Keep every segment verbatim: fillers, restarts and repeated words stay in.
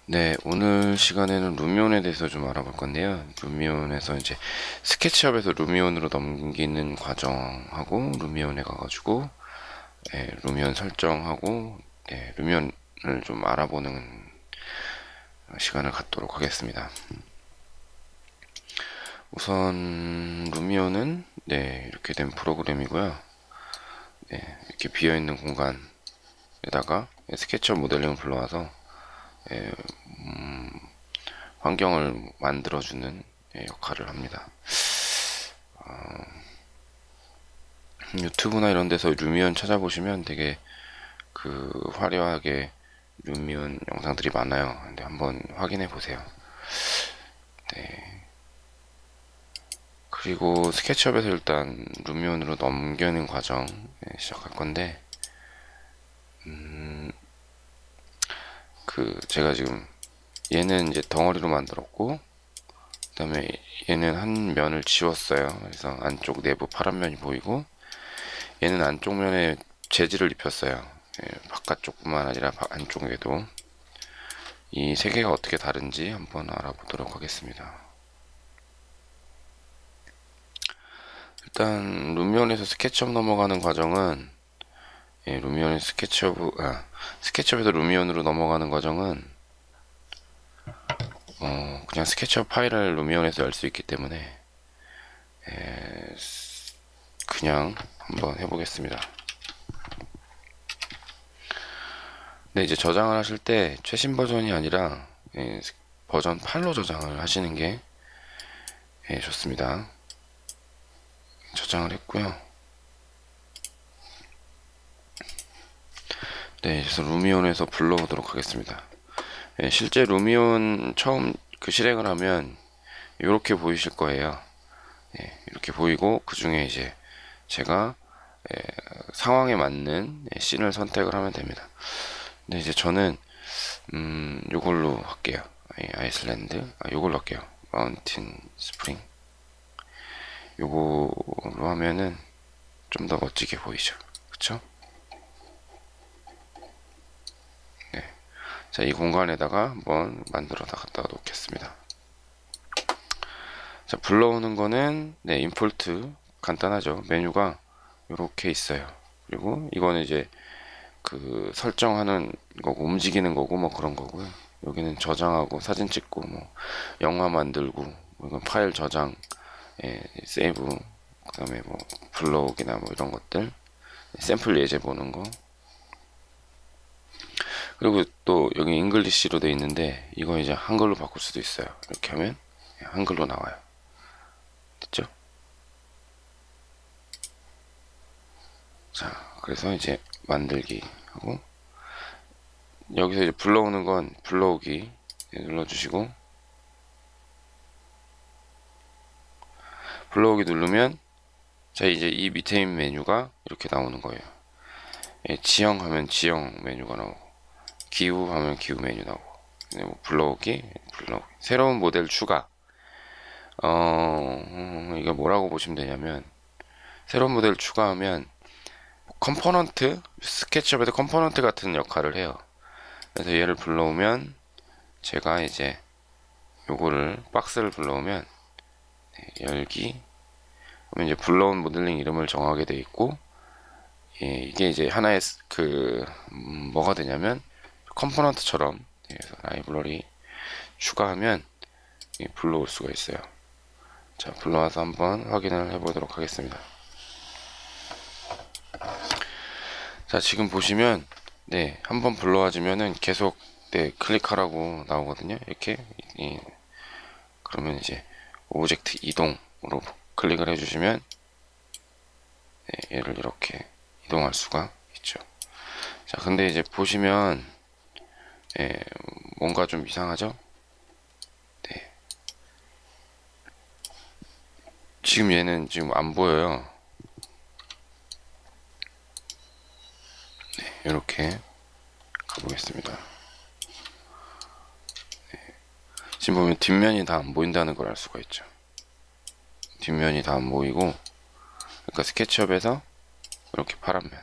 네, 오늘 시간에는 루미온에 대해서 좀 알아볼 건데요. 루미온에서 이제 스케치업에서 루미온으로 넘기는 과정하고 루미온에 가가지고 예, 루미온 설정하고 예, 루미온을 좀 알아보는 시간을 갖도록 하겠습니다. 우선 루미온은 네, 이렇게 된 프로그램이고요. 네, 이렇게 비어있는 공간에다가 스케치업 모델링을 불러와서 예, 음, 환경을 만들어주는 예, 역할을 합니다. 어, 유튜브나 이런 데서 루미온 찾아보시면 되게 그 화려하게 루미온 영상들이 많아요. 근데 한번 확인해 보세요. 네. 그리고 스케치업에서 일단 루미온으로 넘겨는 과정 예, 시작할 건데, 음, 그 제가 지금 얘는 이제 덩어리로 만들었고, 그 다음에 얘는 한 면을 지웠어요. 그래서 안쪽 내부 파란 면이 보이고, 얘는 안쪽 면에 재질을 입혔어요. 예, 바깥쪽뿐만 아니라 안쪽에도. 이 세 개가 어떻게 다른지 한번 알아보도록 하겠습니다. 일단 루미온에서 스케치업 넘어가는 과정은 예, 루미온에서 스케치업 아, 스케치업에서 루미온으로 넘어가는 과정은 어, 그냥 스케치업 파일을 루미온에서 열 수 있기 때문에 예, 그냥 한번 해보겠습니다. 네, 이제 저장을 하실 때 최신 버전이 아니라 예, 버전 팔로 저장을 하시는 게 예, 좋습니다. 저장을 했고요. 네, 그래서 루미온에서 불러오도록 하겠습니다. 예, 실제 루미온 처음 그 실행을 하면 이렇게 보이실 거예요. 예, 이렇게 보이고 그 중에 이제 제가 예, 상황에 맞는 예, 씬을 선택을 하면 됩니다. 근데 이제 저는 음, 요걸로 할게요. 아이슬란드, 아, 요걸로 할게요. 마운틴 스프링. 요거로 하면은 좀 더 멋지게 보이죠. 그쵸? 네. 자, 이 공간에다가 한번 만들어 다 갖다 놓겠습니다. 자, 불러오는 거는, 네, 임포트. 간단하죠. 메뉴가 요렇게 있어요. 그리고 이거는 이제 그 설정하는 거고, 움직이는 거고, 뭐 그런 거고요. 여기는 저장하고, 사진 찍고, 뭐, 영화 만들고, 뭐 이건 파일 저장, 예, 세이브, 그 다음에 뭐, 블로그나 뭐 이런 것들, 샘플 예제 보는 거. 그리고 또 여기 잉글리시로 돼 있는데, 이거 이제 한글로 바꿀 수도 있어요. 이렇게 하면 한글로 나와요. 됐죠? 자, 그래서 이제 만들기 하고, 여기서 이제 불러오는 건 불러오기 눌러주시고, 불러오기 누르면, 자, 이제 이 밑에 있는 메뉴가 이렇게 나오는 거예요. 예, 지형 하면 지형 메뉴가 나오고, 기후 하면 기후 메뉴 나오고, 뭐 불러오기, 불러오기, 새로운 모델 추가. 어, 음, 이거 뭐라고 보시면 되냐면, 새로운 모델 추가하면, 컴포넌트, 스케치업에서 컴포넌트 같은 역할을 해요. 그래서 얘를 불러오면, 제가 이제 요거를, 박스를 불러오면, 네, 열기, 그러면 이제 불러온 모델링 이름을 정하게 돼 있고, 예, 이게 이제 하나의 그 음, 뭐가 되냐면 컴포넌트처럼 그래서 라이브러리 추가하면 예, 불러올 수가 있어요. 자, 불러와서 한번 확인을 해보도록 하겠습니다. 자, 지금 보시면 네, 한번 불러와주면은 계속 네, 클릭하라고 나오거든요. 이렇게 예, 그러면 이제 오브젝트 이동으로 클릭을 해주시면 네, 얘를 이렇게 이동할 수가 있죠. 자, 근데 이제 보시면 예, 뭔가 좀 이상하죠? 네. 지금 얘는 지금 안 보여요. 네, 이렇게 가보겠습니다. 네. 지금 보면 뒷면이 다 안 보인다는 걸 알 수가 있죠. 뒷면이 다 안 보이고, 그러니까 스케치업에서 이렇게 파란 면.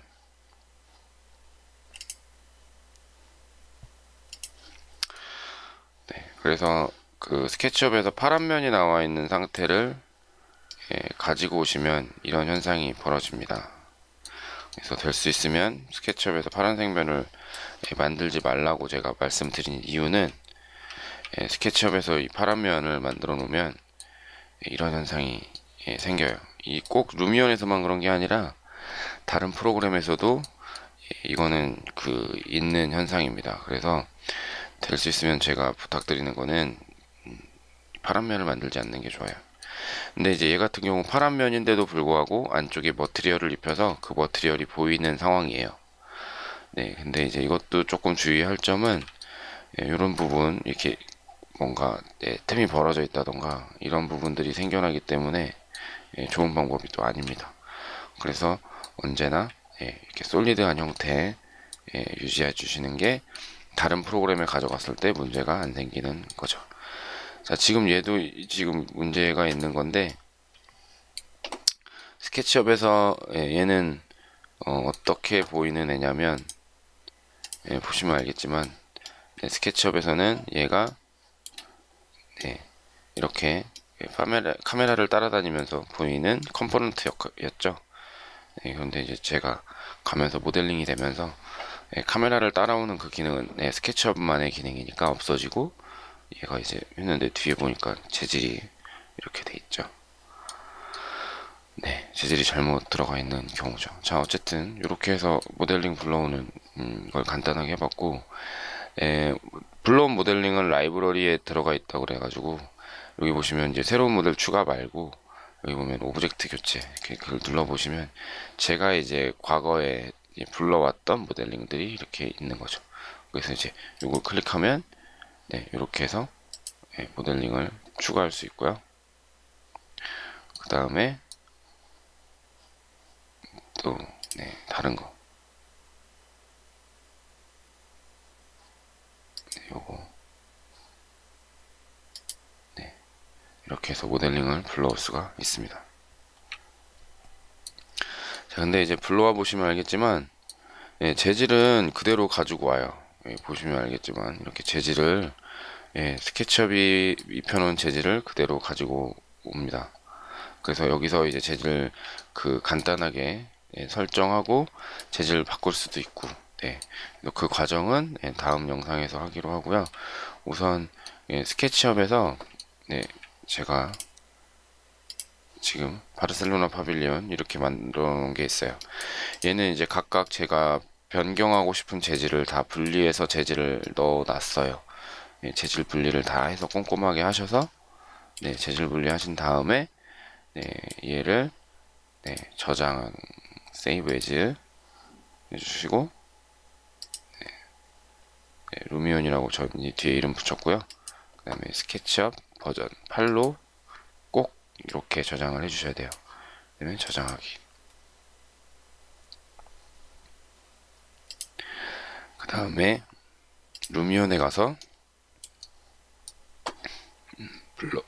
그래서 그 스케치업에서 파란 면이 나와 있는 상태를 예, 가지고 오시면 이런 현상이 벌어집니다. 그래서 될 수 있으면 스케치업에서 파란색 면을 예, 만들지 말라고 제가 말씀드린 이유는 예, 스케치업에서 이 파란 면을 만들어 놓으면 예, 이런 현상이 예, 생겨요. 이 꼭 루미온에서만 그런 게 아니라 다른 프로그램에서도 예, 이거는 그 있는 현상입니다. 그래서 될 수 있으면 제가 부탁드리는 거는 파란 면을 만들지 않는 게 좋아요. 근데 이제 얘 같은 경우 파란 면인데도 불구하고 안쪽에 머티리얼을 입혀서 그 머티리얼이 보이는 상황이에요. 네, 근데 이제 이것도 조금 주의할 점은 예, 이런 부분 이렇게 뭔가 예, 틈이 벌어져 있다던가 이런 부분들이 생겨나기 때문에 예, 좋은 방법이 또 아닙니다. 그래서 언제나 예, 이렇게 솔리드한 형태 예, 유지해 주시는 게 다른 프로그램에 가져갔을 때 문제가 안 생기는 거죠. 자, 지금 얘도 지금 문제가 있는 건데 스케치업에서 예, 얘는 어, 떻게 보이는 애냐면 예, 보시면 알겠지만 네, 스케치업에서는 얘가 네, 이렇게 카메라, 카메라를 따라다니면서 보이는 컴포넌트였죠. 네, 그런데 이제 제가 가면서 모델링이 되면서 네, 카메라를 따라오는 그 기능은 네, 스케치업만의 기능이니까 없어지고 얘가 이제 했는데 뒤에 보니까 재질이 이렇게 돼 있죠. 네, 재질이 잘못 들어가 있는 경우죠. 자, 어쨌든 이렇게 해서 모델링 불러오는 음, 걸 간단하게 해봤고 에, 불러온 모델링은 라이브러리에 들어가 있다고 그래가지고 여기 보시면 이제 새로운 모델 추가 말고 여기 보면 오브젝트 교체 이렇게 그걸 눌러보시면 제가 이제 과거에 불러왔던 모델링들이 이렇게 있는 거죠. 그래서 이제 이걸 클릭하면 네, 이렇게 해서 네, 모델링을 추가할 수 있고요. 그 다음에 또 네, 다른 거 네, 요거 네, 이렇게 해서 모델링을 불러올 수가 있습니다. 자, 근데 이제 불러와 보시면 알겠지만 예, 재질은 그대로 가지고 와요. 예, 보시면 알겠지만 이렇게 재질을 예, 스케치업이 입혀놓은 재질을 그대로 가지고 옵니다. 그래서 여기서 이제 재질 그 간단하게 예, 설정하고 재질을 바꿀 수도 있고 네. 그 과정은 예, 다음 영상에서 하기로 하고요. 우선 예, 스케치업에서 네, 제가 지금 바르셀로나 파빌리온 이렇게 만들어 놓은 게 있어요. 얘는 이제 각각 제가 변경하고 싶은 재질을 다 분리해서 재질을 넣어 놨어요. 예, 재질 분리를 다 해서 꼼꼼하게 하셔서 네, 재질 분리하신 다음에 네, 얘를 네, 저장 세이브 에즈 해주시고 네, 네, 루미온이라고 저 뒤에 이름 붙였고요. 그 다음에 스케치업 버전 팔로 꼭 이렇게 저장을 해주셔야 돼요. 그다음에 저장하기. 그 다음에 루미온에 가서 불러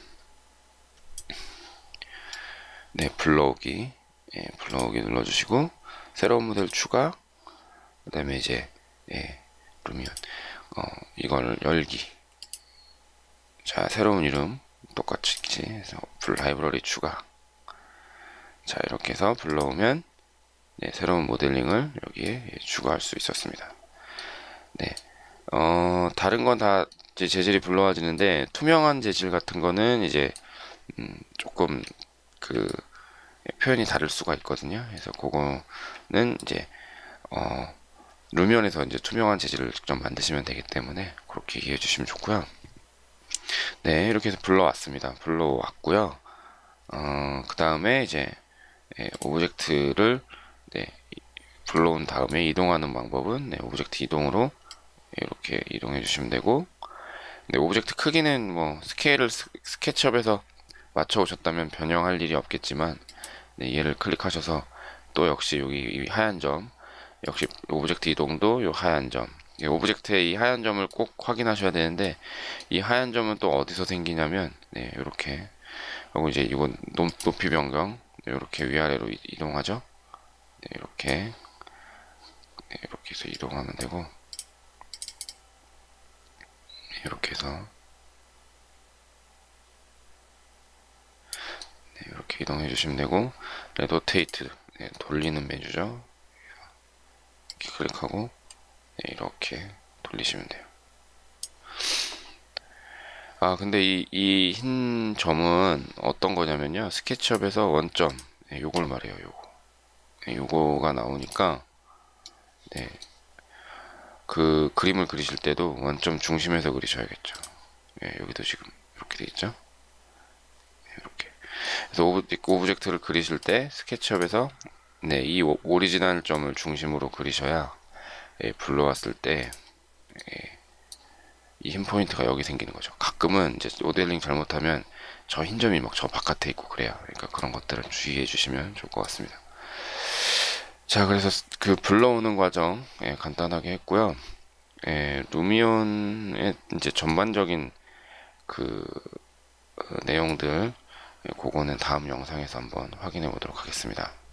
네 불러오기 예, 불러오기 눌러주시고 새로운 모델 추가 그 다음에 이제 예, 루미온 어, 이거를 열기 자 새로운 이름 똑같이 해서 라이브러리 추가 자 이렇게 해서 불러오면 네, 새로운 모델링을 여기에 예, 추가할 수 있었습니다. 네, 어, 다른 건 다 재질이 불러와지는데 투명한 재질 같은 거는 이제 음, 조금 그 표현이 다를 수가 있거든요. 그래서 그거는 이제 어, 루미온에서 이제 투명한 재질을 직접 만드시면 되기 때문에 그렇게 이해해 주시면 좋고요. 네, 이렇게 해서 불러왔습니다. 불러왔고요. 어, 그 다음에 이제 예, 오브젝트를 네, 불러온 다음에 이동하는 방법은 네, 오브젝트 이동으로 이렇게 이동해 주시면 되고 네, 오브젝트 크기는 뭐 스케일을 스, 스케치업에서 맞춰 오셨다면 변형할 일이 없겠지만 네, 얘를 클릭하셔서 또 역시 여기 이 하얀 점 역시 오브젝트 이동도 이 하얀 점 예, 오브젝트의 이 하얀 점을 꼭 확인하셔야 되는데 이 하얀 점은 또 어디서 생기냐면 네, 이렇게 하고 이제 이건 높이 변경 이렇게 위아래로 이동하죠. 네, 이렇게 네, 이렇게 해서 이동하면 되고 이렇게 해서 이렇게 이동해 주시면 되고, 로테이트 네, 돌리는 메뉴죠. 이렇게 클릭하고 네, 이렇게 돌리시면 돼요. 아 근데 이 이 흰 점은 어떤 거냐면요, 스케치업에서 원점 네, 요걸 말해요. 요거 네, 요거가 나오니까 네, 그 그림을 그리실 때도 원점 중심에서 그리셔야겠죠. 네, 여기도 지금 이렇게 돼 있죠. 네, 이렇게. 그래서 오브, 오브젝트를 그리실 때 스케치업에서 네, 이 오- 오리지널 점을 중심으로 그리셔야 예, 불러왔을 때 이 흰 포인트가 여기 생기는 거죠. 가끔은 이제 모델링 잘못하면 저 흰 점이 막 저 바깥에 있고 그래요. 그러니까 그런 것들은 주의해 주시면 좋을 것 같습니다. 자, 그래서 그 불러오는 과정 예, 간단하게 했고요. 예, 루미온의 이제 전반적인 그 어, 내용들 예, 그거는 다음 영상에서 한번 확인해 보도록 하겠습니다.